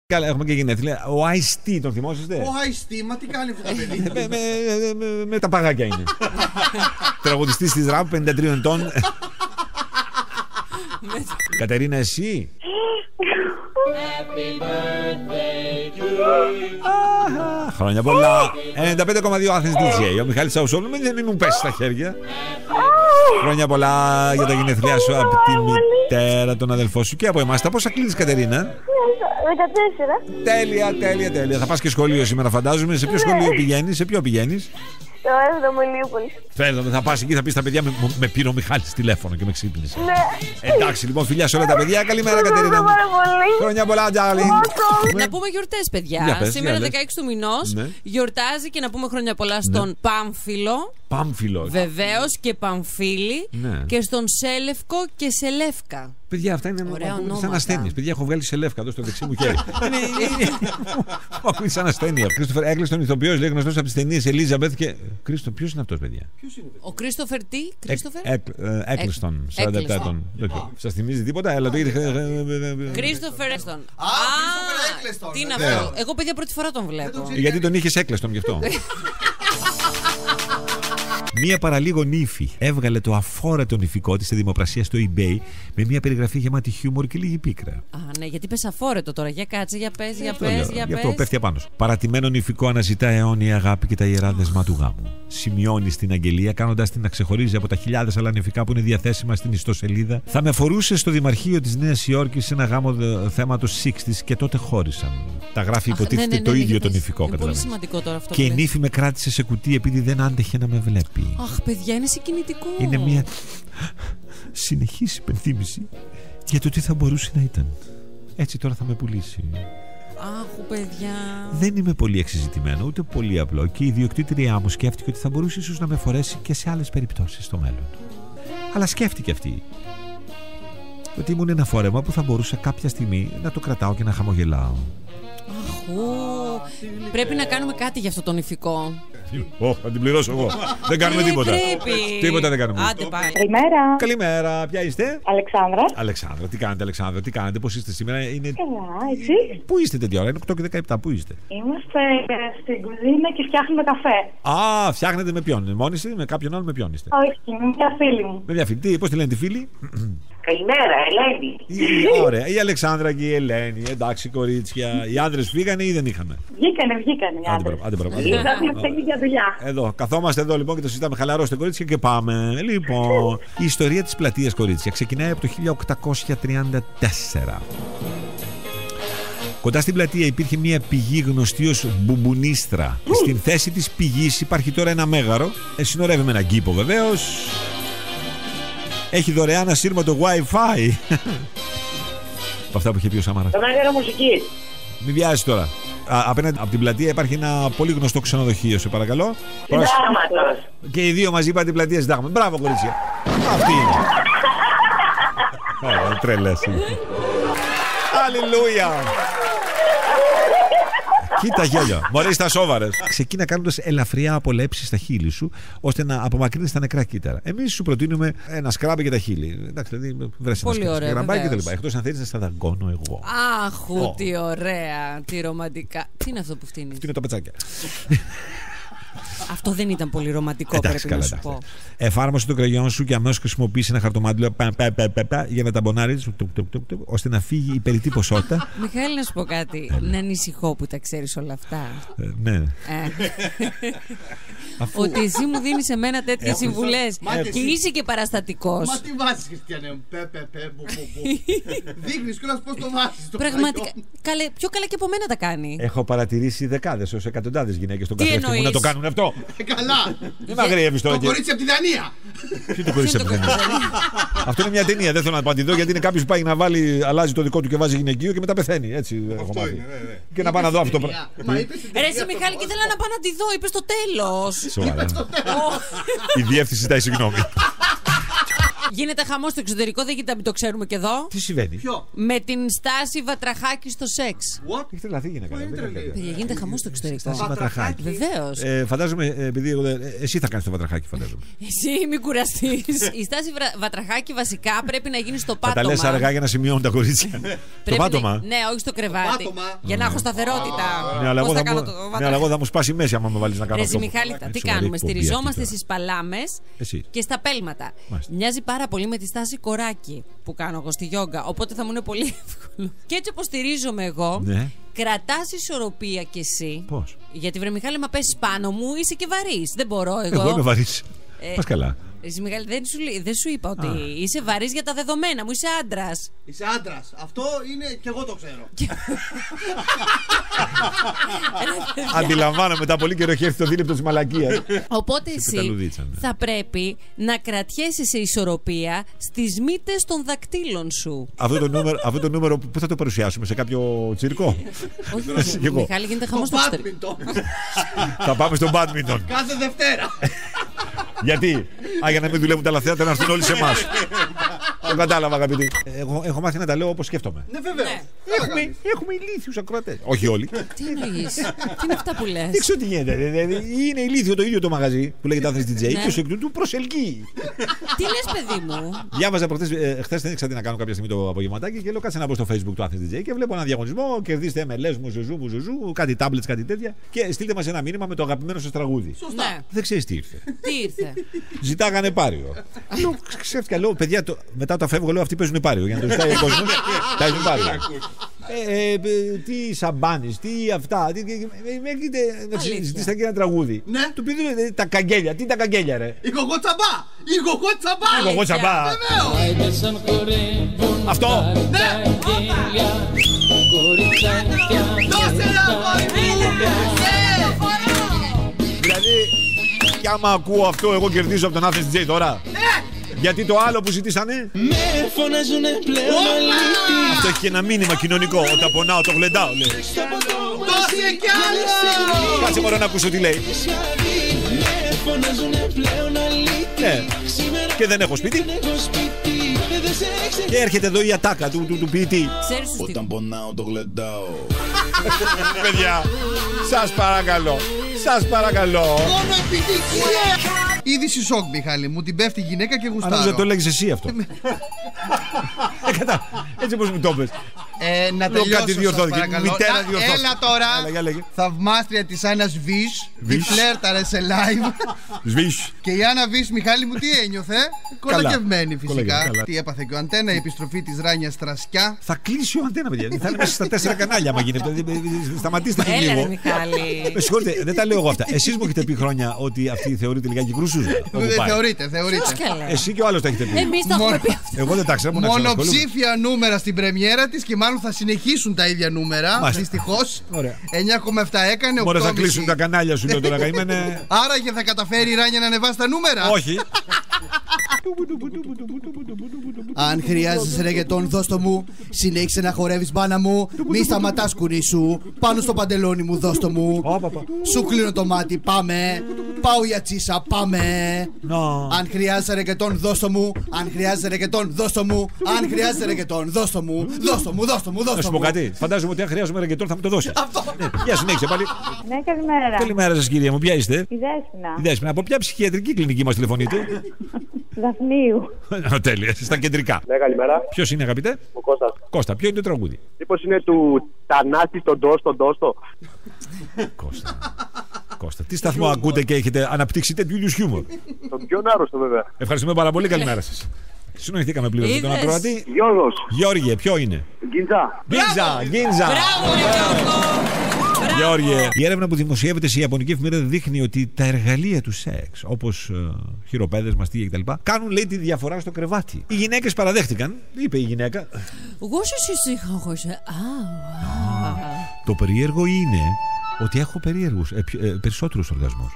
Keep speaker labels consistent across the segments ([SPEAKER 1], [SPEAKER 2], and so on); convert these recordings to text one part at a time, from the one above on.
[SPEAKER 1] Καλά, έχουμε και γενέθλια. Ο Ice-T, τον θυμόσαστε?
[SPEAKER 2] Ο Ice-T, μα τι κάνει αυτό το παιδί?
[SPEAKER 1] Με τα παγάκια είναι. Τραγουδιστής της ραπ, 53 ετών. Κατερίνα, εσύ? Χρόνια πολλά. 95,2 Athens DJ. Ο Μιχάλης Σαουσόλου, μην μου πέσει στα χέρια. Χρόνια πολλά για τα γενέθλιά σου από τη μητέρα, τον αδελφό σου και από εμάς. Τα πόσα κλείνεις, Κατερίνα?
[SPEAKER 3] 14.
[SPEAKER 1] Τέλεια. Θα πας και σχολείο σήμερα, φαντάζομαι. Σε ποιο σχολείο πηγαίνεις? Σε ποιο πηγαίνεις?
[SPEAKER 3] Στο 7ο Ηλίουπολη.
[SPEAKER 1] Φαίνεται, θα πας εκεί, θα πεις στα παιδιά, με πήρε ο Μιχάλης τηλέφωνο και με ξύπνησε.
[SPEAKER 3] Ναι.
[SPEAKER 1] Εντάξει, λοιπόν, φιλιά σε όλα τα παιδιά. Καλημέρα, Κατερίνα. Χρόνια πολλά, Τζάρλι.
[SPEAKER 4] Να πούμε γιορτές, παιδιά. Σήμερα 16 του μηνός γιορτάζει και να πούμε χρόνια πολλά στον Πάμφυλο.
[SPEAKER 1] Πάμφυλο.
[SPEAKER 4] Βεβαίως και Παμφίλη. Και στον Σέλευκο και Σελεύκα.
[SPEAKER 1] Παιδιά, αυτά είναι σαν ασθένειες. Παιδιά, έχω βγάλει Σελεύκα εδώ στο δεξί μου χέρι. Μου ακούει σαν ασθένεια. Κρίστοφερ Έγκλειστον, ηθοποιός, λέει, γνωστός από τις ταινίες Ελίζαμπεθ και. Κρίστο, ποιος είναι αυτός, παιδιά?
[SPEAKER 4] Ο Κρίστοφερ τι?
[SPEAKER 1] Έγκλειστον, 47 ετών. Σας θυμίζει τίποτα? Έλα, το είδε.
[SPEAKER 4] Κρίστοφερ Έγκλειστον. Τι είναι αυτό? Εγώ, παιδιά, πρώτη φορά τον βλέπω.
[SPEAKER 1] Γιατί τον είχες Έγκλειστον γι' αυτό. Μία παραλίγο νύφη έβγαλε το αφόρετο νηφικό της σε δημοπρασία στο eBay με μια περιγραφή γεμάτη χιούμορ και λίγη πίκρα.
[SPEAKER 4] Α, ναι, γιατί πες αφόρετο τώρα. Για κάτσε, για πες.
[SPEAKER 1] Γι' αυτό πέφτει απάνω σου. Παρατημένο νηφικό αναζητά αιώνια αγάπη και τα ιερά δεσμά του γάμου. Σημειώνει στην αγγελία, κάνοντας την να ξεχωρίζει από τα χιλιάδες άλλα νηφικά που είναι διαθέσιμα στην ιστοσελίδα. Θα με φορούσε στο Δημαρχείο της Νέας Υόρκης σε ένα γάμο θέματος 60's και τότε χώρισαν. Τα γράφει υποτίθεται το ίδιο το νηφικό, καταλαβαίνεις.
[SPEAKER 4] Πολύ σημαντικό τώρα αυτό.
[SPEAKER 1] Και η νύφη με κράτησε σε κουτί επειδή δεν άντεχε να με βλέπει.
[SPEAKER 4] Αχ, παιδιά, είναι συγκινητικό.
[SPEAKER 1] Είναι μια συνεχής υπενθύμηση για το τι θα μπορούσε να ήταν. Έτσι τώρα θα με πουλήσει.
[SPEAKER 4] Αχ, παιδιά.
[SPEAKER 1] Δεν είμαι πολύ εξειζητημένο, ούτε πολύ απλό. Και η ιδιοκτήτριά μου σκέφτηκε ότι θα μπορούσε ίσως να με φορέσει και σε άλλες περιπτώσεις στο μέλλον. Αλλά σκέφτηκε αυτή ότι ήμουν ένα φόρεμα που θα μπορούσα κάποια στιγμή να το κρατάω και να χαμογελάω.
[SPEAKER 4] Πρέπει να κάνουμε κάτι για αυτό το νηφικό.
[SPEAKER 1] Θα την πληρώσω εγώ. Δεν κάνουμε τίποτα. Τίποτα δεν κάνουμε.
[SPEAKER 4] Άντε πάλι.
[SPEAKER 3] Καλημέρα.
[SPEAKER 1] Καλημέρα. Ποια είστε?
[SPEAKER 3] Αλεξάνδρα.
[SPEAKER 1] Αλεξάνδρα. Τι κάνετε, Αλεξάνδρα? Τι κάνετε? Πώς είστε σήμερα?
[SPEAKER 3] Καλά, έτσι.
[SPEAKER 1] Πού είστε τέτοια ώρα? Είναι 8 και 17. Πού είστε?
[SPEAKER 3] Είμαστε στην κουζίνα και φτιάχνουμε καφέ.
[SPEAKER 1] Α, φτιάχνετε με ποιον? Μόνοι είστε? Με κάποιον άλλο? Με ποιον είστε?
[SPEAKER 3] Όχι, με μια φίλη μου.
[SPEAKER 1] Με μια φίλη. Πώς τη λένε τη φίλη?
[SPEAKER 3] Καλημέρα, Ελένη.
[SPEAKER 1] Ωραία. Η Αλεξάνδρα και η Ελένη. Εντάξει, κορίτσια. Οι άντρες φύγανε ή δεν είχαμε?
[SPEAKER 3] Βγήκανε οι άντρες.
[SPEAKER 1] Άντε,
[SPEAKER 3] για δουλειά.
[SPEAKER 1] Εδώ, καθόμαστε εδώ λοιπόν και το συζητάμε. Χαλαρώστε, κορίτσια, και πάμε. Λοιπόν, η ιστορία της πλατείας, κορίτσια, ξεκινάει από το 1834. Κοντά στην πλατεία υπήρχε μια πηγή γνωστή ως Μπουμπουνίστρα. Στην θέση της πηγής υπάρχει τώρα ένα μέγαρο. Συνορεύει με έναν κήπο, βεβαίως. Έχει δωρεάν ασύρματο Wi-Fi. Από αυτά που είχε πει ο Σαμάρας.
[SPEAKER 3] Το μέγαρο μουσικής.
[SPEAKER 1] Μην βιάζεις τώρα. Απέναντι από την πλατεία υπάρχει ένα πολύ γνωστό ξενοδοχείο, σε παρακαλώ.
[SPEAKER 3] Συντάγματος.
[SPEAKER 1] Και οι δύο μαζί είπαν την πλατεία Συντάγματος. Μπράβο, κορίτσια. Αυτή είναι. Τρελές. Αλληλούια. Κοίτα γέλιο. Μωρέ, στα σόβαρες. Ξεκίνα κάνοντας ελαφριά απολέψεις στα χείλη σου, ώστε να απομακρύνεις τα νεκρά κύτταρα. Εμείς σου προτείνουμε ένα σκράμπ για τα χείλη. Εντάξει, δηλαδή βρες ένα σκράμπάκι και τα λοιπά. Εκτός αν θέλεις να στα δαγκώνω εγώ.
[SPEAKER 4] Αχ, τι ωραία, τι ρομαντικά. Τι είναι αυτό που φτύνεις?
[SPEAKER 1] Τι είναι τα πετσάκια.
[SPEAKER 4] Αυτό δεν ήταν πολύ ρομαντικό, πρέπει να σου πω.
[SPEAKER 1] Εφάρμοσε το κραγιόν σου και αμέσως χρησιμοποιήσει ένα χαρτομάτιλο για να ταμπονάρεις, ώστε να φύγει η περιττή ποσότητα.
[SPEAKER 4] Μιχαήλ, να σου πω κάτι. Να ανησυχώ που τα ξέρεις όλα αυτά.
[SPEAKER 1] Ναι.
[SPEAKER 4] Ότι εσύ μου δίνεις εμένα τέτοιες συμβουλές και είσαι και παραστατικός.
[SPEAKER 2] Μα τι βάζεις, Χριστιανέ μου? Δείχνεις κιόλας πώς το βάζεις.
[SPEAKER 4] Πραγματικά. Πιο καλά και από μένα τα κάνει.
[SPEAKER 1] Έχω παρατηρήσει δεκάδες έως εκατοντάδες γυναίκες στον καθρέφτη μου να το κάνουν αυτό.
[SPEAKER 2] Καλά.
[SPEAKER 1] Δεν μ' αγριεύεις τώρα.
[SPEAKER 2] Το κορίτσι από τη Δανία.
[SPEAKER 1] Ποιο το κορίτσι από τη Δανία? Αυτό είναι μια ταινία. Δεν θέλω να απαντηθώ γιατί είναι κάποιος που πάει να βάλει, αλλάζει το δικό του και βάζει γυναικείο και μετά πεθαίνει. Έτσι.
[SPEAKER 2] Αυτό είναι.
[SPEAKER 1] Και να πάω να δω αυτό.
[SPEAKER 4] Ρε εσύ, Μιχάλη, και ήθελα να πάω να τη δω. Είπες στο τέλος.
[SPEAKER 1] Σοβαρά. Η διεύθυνση ζητάει συγγνώμη.
[SPEAKER 4] Γίνεται χαμό στο εξωτερικό, δεν γίνεται να μην το ξέρουμε και εδώ.
[SPEAKER 1] Τι συμβαίνει?
[SPEAKER 2] Ποιο?
[SPEAKER 4] Με την Στάση Βατραχάκη στο σεξ.
[SPEAKER 2] What?
[SPEAKER 1] Έχει τρελαθεί γυναίκα.
[SPEAKER 4] Παιδιά, γίνεται χαμό στο εξωτερικό.
[SPEAKER 1] Στάση Βατραχάκη.
[SPEAKER 4] Βεβαίως.
[SPEAKER 1] Φαντάζομαι, επειδή εσύ θα κάνεις το Βατραχάκη, φαντάζομαι.
[SPEAKER 4] Εσύ μην κουραστείς. Η Στάση Βατραχάκη βασικά πρέπει να γίνει στο
[SPEAKER 1] Θα
[SPEAKER 4] πάτωμα.
[SPEAKER 1] τα λες αργά για να σημειώνουν τα κορίτσια. Το πάτωμα.
[SPEAKER 4] Ναι, όχι στο κρεβάτι. Για να έχω σταθερότητα.
[SPEAKER 1] Ναι, αλλά
[SPEAKER 4] Πώς θα κάνω
[SPEAKER 1] εγώ θα μου σπάσει μέση άμα με βάλεις να κάνω αυτό.
[SPEAKER 4] Ρεζι Μιχάλη, τι κάνουμε? Στηριζόμαστε στις παλάμες και στα πέλματα. Μοιάζει πάρα πολύ με τη Στάση Κοράκη που κάνω εγώ στη γιόγκα. Οπότε θα μου είναι πολύ εύκολο. Και έτσι όπως στηρίζομαι εγώ, κρατάς ισορροπία κι εσύ.
[SPEAKER 1] Πώς?
[SPEAKER 4] Γιατί βρε Μιχάλη, μα πέσεις πάνω μου, είσαι και βαρύς. Δεν μπορώ εγώ.
[SPEAKER 1] Εγώ είμαι βαρύς. Πας καλά.
[SPEAKER 4] Εσύ, Μιχάλη, δεν σου είπα ότι είσαι βαρύς για τα δεδομένα μου, είσαι άντρας.
[SPEAKER 2] Είσαι άντρας. Αυτό είναι και εγώ το ξέρω.
[SPEAKER 1] Αντιλαμβάνομαι μετά πολύ καιρό έχει έρθει το δίλεπτο της μαλακίας.
[SPEAKER 4] Οπότε εσύ θα πρέπει να κρατιέσαι σε ισορροπία στις μύτες των δακτύλων σου.
[SPEAKER 1] Αυτό το νούμερο που θα το παρουσιάσουμε, σε κάποιο τσιρκό?
[SPEAKER 4] Όχι, Μιχάλη, γίνεται χαμός στο εξωτερικό.
[SPEAKER 1] Θα πάμε στο μπάντμιντον.
[SPEAKER 2] Κάθε Δευτέρα.
[SPEAKER 1] Γιατί? Για να μην δουλεύουν τα λαθέατα, να έρθουν όλοι σε εμάς. Το κατάλαβα, αγαπητοί. Έχω μάθει να τα λέω όπως σκέφτομαι.
[SPEAKER 2] Ναι, βέβαια.
[SPEAKER 1] Έχουμε ηλίθιους ακροατές. Όχι όλοι.
[SPEAKER 4] Τι εννοείς? Τι είναι αυτά που λες?
[SPEAKER 1] Δεν ξέρω τι γίνεται. Είναι ηλίθιο το ίδιο το μαγαζί που λέγεται Athens DJ και ως εκ τούτου προσελκύει.
[SPEAKER 4] Τι λες, παιδί μου?
[SPEAKER 1] Διάβαζα χθες, δεν ήξερα τι να κάνω κάποια στιγμή το απογευματάκι και λέω κάτσε να μπω στο Facebook του Athens DJ και βλέπω ένα διαγωνισμό. Κερδίστε MLS μου, ζουζού, κάτι tablets, κάτι τέτοια. Και στείλτε μας ένα μήνυμα με το αγαπημένο σας τραγούδι.
[SPEAKER 4] Σωστά.
[SPEAKER 1] Δεν ξέρεις τι ήρθε.
[SPEAKER 4] Τι ήρθε?
[SPEAKER 1] Ζητάγανε πάριο. Ξέφτηκα, λέω παιδιά, μετά όταν φεύγω, λέω αυτοί παίζουν πάριο. Για να το ζητάει ο κόσμος, παίζουν πάριο. Τι σαμπάνες, τι αυτά. Να ζητήσετε και ένα τραγούδι. Του πει τα καγγέλια. Τι τα καγγέλια, ρε?
[SPEAKER 2] Η
[SPEAKER 1] Κοκοτσαμπά. Αυτό. Δηλαδή, κι άμα ακούω αυτό, εγώ κερδίζω από τον Athens DJ τώρα. Γιατί το άλλο που ζητήσανε,
[SPEAKER 5] με φωνάζουνε πλέον αλήθεια.
[SPEAKER 1] Αυτό έχει και ένα μήνυμα κοινωνικό. Όταν πονάω το γλεντάω, λέει.
[SPEAKER 2] Δώσε κι άλλο.
[SPEAKER 1] Κάτσε μωρέ να ακούσω τι λέει.
[SPEAKER 5] Με φωνάζουνε πλέον αλήθεια.
[SPEAKER 1] Ναι. Και δεν έχω σπίτι. Και έρχεται εδώ η ατάκα του ποιητή.
[SPEAKER 5] Όταν πονάω το γλεντάω.
[SPEAKER 1] Παιδιά, σας παρακαλώ. Σας παρακαλώ.
[SPEAKER 2] Μόνο επιτυχία. Είδηση σοκ, Μιχάλη μου. Την πέφτει η γυναίκα και γουστάρω.
[SPEAKER 1] Αν το έλεγες εσύ αυτό. Έτσι όπως μου το πες.
[SPEAKER 2] Να τελειώσω, σας παρακαλώ.
[SPEAKER 1] Μητέρα διορθώθηκε.
[SPEAKER 2] Έλα τώρα. Θαυμάστρια της Άννας Βις. Τη φλέρταρε σε live.
[SPEAKER 1] Σβήσ.
[SPEAKER 2] Και η Άννα Βις, Μιχάλη μου, τι ένιωθε? Κολακευμένη φυσικά.
[SPEAKER 1] Καλά.
[SPEAKER 2] Τι έπαθε και ο Αντένα, η επιστροφή της Ράνιας Τρασκιά.
[SPEAKER 1] Θα κλείσει ο Αντένα, παιδιά. Θα είναι μέσα στα 4 κανάλια. Μα γίνεται. Σταματήστε και
[SPEAKER 4] Έλα,
[SPEAKER 1] λίγο.
[SPEAKER 4] Μιχάλη.
[SPEAKER 1] Με συγχωρείτε, δεν τα λέω εγώ αυτά. Εσείς μου έχετε πει χρόνια ότι αυτή θεωρείται λιγάκι κρουσούζα.
[SPEAKER 2] Θεωρείται.
[SPEAKER 1] Εσύ και ο άλλος τα έχετε πει.
[SPEAKER 4] Εμείς τα έχουμε πει αυτά.
[SPEAKER 1] Εγώ δεν τα ξέρω.
[SPEAKER 2] Μονοψήφια νούμερα στην πρεμιέρα της και μάλλον θα συνεχίσουν τα ίδια νούμερα. Δυστυχώς. 9,7 έκανε.
[SPEAKER 1] Μόνο θα κλείσουν τα κανάλια σου, λέω τώρα καημένα.
[SPEAKER 2] Άρα και θα καταφέρει η Ράνια να ανεβάσει τα νούμερα.
[SPEAKER 1] Όχι.
[SPEAKER 2] Αν χρειάζεσαι ρεγετόν, δώσ' το μου. Συνέχισε να χορεύεις μπάνα μου. Μη σταματάς κουνή σου. Πάνω στο παντελόνι μου, δώσ' το μου. Σου κλείνω το μάτι, πάμε. Πάω για τσίσα, πάμε. Αν χρειάζεσαι ρεγετόν, δώσ' το μου. Αν χρειάζεσαι ρεγετόν, δώσ' το μου. Αν χρειάζεσαι ρεγετόν, δώσ' το μου. Δώσ' το μου, δώσ' το μου, δώσ'
[SPEAKER 1] Να σου
[SPEAKER 2] το
[SPEAKER 1] πω
[SPEAKER 2] μου.
[SPEAKER 1] κάτι. Φαντάζομαι ότι αν χρειάζομαι ρεγκετόν θα μου το δώσει. Γεια συνέχισε πάλι.
[SPEAKER 3] Ναι, καλημέρα.
[SPEAKER 1] Καλημέρα σας, κυρία μου. Ποια είστε?
[SPEAKER 3] Η Δέσποινα.
[SPEAKER 1] Η Δέσποινα. Από ποια ψυχιατρική κλινική μας τηλεφωνείτε?
[SPEAKER 3] Δαφνίου.
[SPEAKER 1] Τέλεια. Στα κεντρικά.
[SPEAKER 6] Ναι, καλημέρα.
[SPEAKER 1] Ποιος είναι, αγαπητέ?
[SPEAKER 6] Ο Κώστας.
[SPEAKER 1] Κώστα, ποιο είναι το τραγούδι?
[SPEAKER 6] Μήπως είναι του Τανάση στον Τόστο.
[SPEAKER 1] Κώστα, τι σταθμό ακούτε και έχετε αναπτύξει τέτοιου είδους χιούμορ?
[SPEAKER 6] Τον πιο άρρωστο, βέβαια.
[SPEAKER 1] Ευχαριστούμε πάρα πολύ. Καλημέρα σας. Συνοηθήκαμε πλήρως με τον ακροατή.
[SPEAKER 6] Γιώργος.
[SPEAKER 1] Γιώργε, ποιο είναι? Γκίνζα.
[SPEAKER 4] Μπράβο, ρε Γιώργο.
[SPEAKER 1] Γιώργε, η έρευνα που δημοσιεύεται σε ιαπωνική εφημερίδα δείχνει ότι τα εργαλεία του σεξ, όπως χειροπέδες, μαστίγια κτλ., κάνουν, λέει, τη διαφορά στο κρεβάτι. Οι γυναίκες παραδέχτηκαν, είπε η γυναίκα. Το περίεργο είναι ότι έχω περισσότερους οργασμούς.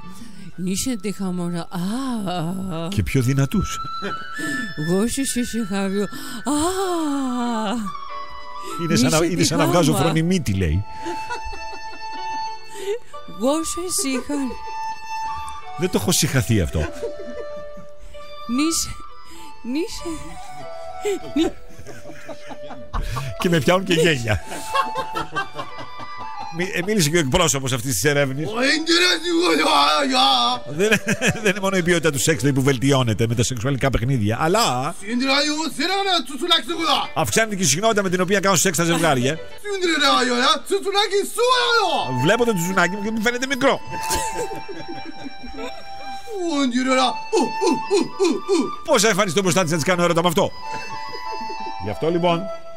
[SPEAKER 1] Και πιο δυνατούς. Είναι σαν να βγάζω φρονιμίτη, λέει. Δεν το έχω συχαθεί αυτό. Και με πιάνουν και γέλια. Μίλησε και ο εκπρόσωπος αυτής της ερεύνης. Δεν είναι μόνο η ποιότητα του σεξ που βελτιώνεται με τα σεξουαλικά παιχνίδια, αλλά αυξάνεται και η συχνότητα με την οποία κάνουν σεξ τα ζευγάρια. Βλέπω το τσουνάκι μου και μου φαίνεται μικρό. Πώς θα εμφανιστώ μπροστά της να της κάνω έρωτα με αυτό? Γι' αυτό λοιπόν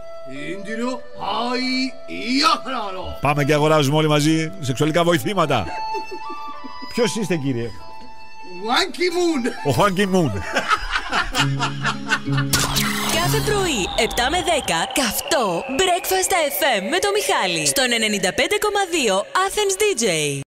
[SPEAKER 1] πάμε και αγοράζουμε όλοι μαζί σεξουαλικά βοηθήματα. Ποιος είστε, κύριε? Ο Χουάνκι Μουν.
[SPEAKER 7] Κάθε πρωί 7 με 10 καυτό Breakfast FM με το Μιχάλη στον 95,2 Athens DJ.